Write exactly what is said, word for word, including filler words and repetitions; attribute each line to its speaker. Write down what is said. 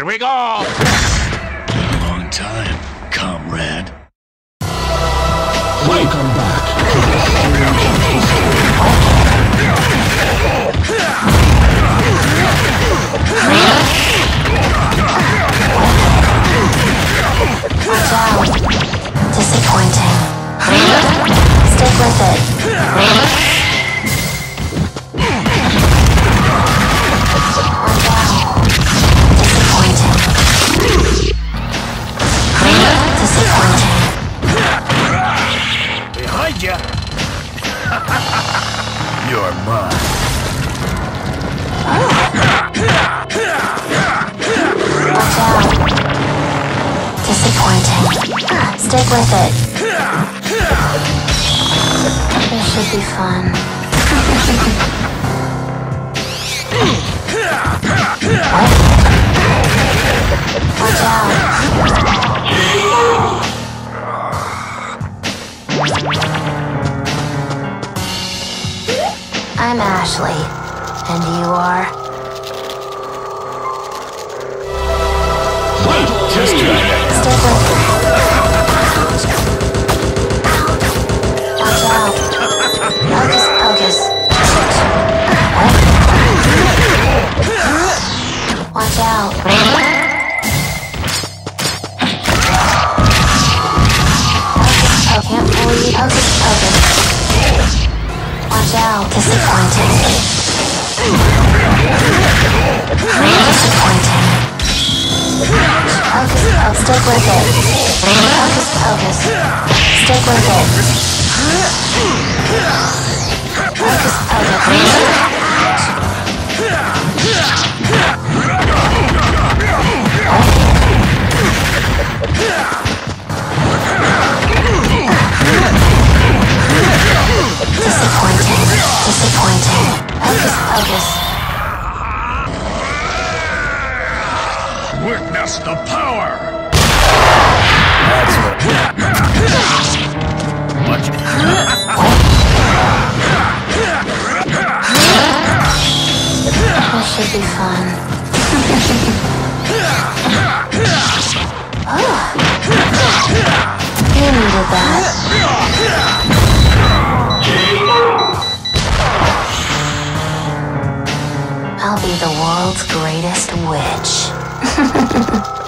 Speaker 1: Here we go!
Speaker 2: Long time, comrade.
Speaker 3: Welcome back.
Speaker 4: Watch out. Disappointing. Stick with it. Watch out. Disappointing. Disappointing.
Speaker 1: Behind you!
Speaker 2: You're mine.
Speaker 4: Watch out. Disappointing. Stick with it. This should be fun. What? Watch out. I'm Ashley. And you are?
Speaker 2: Wait, just try that.
Speaker 4: Stick with it. Watch out. Hocus pocus. What? Watch out. Hocus pocus. Can't fool you. Hocus pocus. Watch out. Disappointing. Disappointing. Hocus pocus. Stick with it. Hocus pocus. Stick with it. Hocus pocus. Disappointing. Disappointing. Hocus pocus.
Speaker 1: Witness the power!
Speaker 2: That's what.
Speaker 1: Watch it.
Speaker 4: This should be fun. Oh. You needed that. I'll be the world's greatest witch.